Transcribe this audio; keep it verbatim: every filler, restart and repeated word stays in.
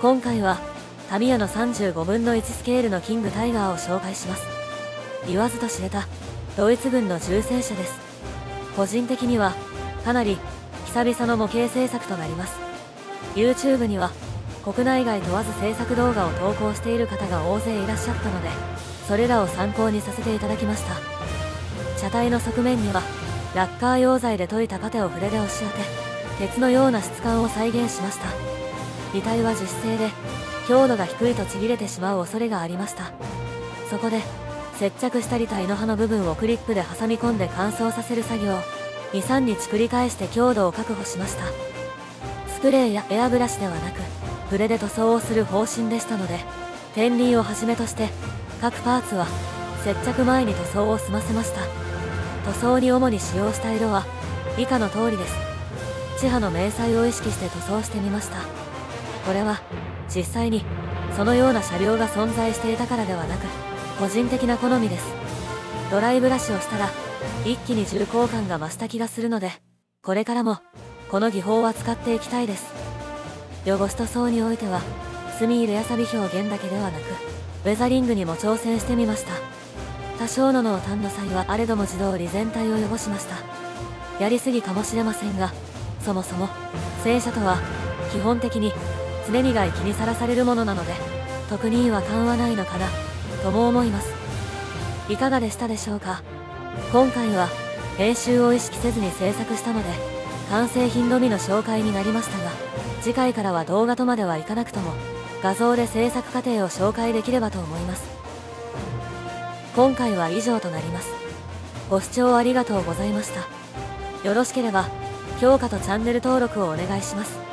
今回はタミヤのさんじゅうごぶんのいちスケールのキングタイガーを紹介します。言わずと知れたドイツ軍の重戦車です。個人的にはかなり久々の模型制作となります。 YouTube には国内外問わず制作動画を投稿している方が大勢いらっしゃったので、それらを参考にさせていただきました。車体の側面にはラッカー溶剤で溶いたパテを筆で押し当て、鉄のような質感を再現しました。擬態は樹脂製で強度が低いとちぎれてしまう恐れがありました。そこで接着した擬態の刃の部分をクリップで挟み込んで乾燥させる作業をにさんにち繰り返して強度を確保しました。スプレーやエアブラシではなく筆で塗装をする方針でしたので、天輪をはじめとして各パーツは接着前に塗装を済ませました。塗装に主に使用した色は以下の通りです。地波の明細を意識して塗装してみました。これは実際にそのような車両が存在していたからではなく、個人的な好みです。ドライブラシをしたら一気に重厚感が増した気がするので、これからもこの技法は使っていきたいです。汚し塗装においては墨入れや錆表現だけではなくウェザリングにも挑戦してみました。多少の濃淡の際はあれども自動に全体を汚しました。やりすぎかもしれませんが、そもそも戦車とは基本的に常に外気にさらされるものなので、特に違和感はないのかなとも思います。いかがでしたでしょうか。今回は編集を意識せずに制作したので完成品のみの紹介になりましたが、次回からは動画とまではいかなくとも画像で制作過程を紹介できればと思います。今回は以上となります。ご視聴ありがとうございました。よろしければ評価とチャンネル登録をお願いします。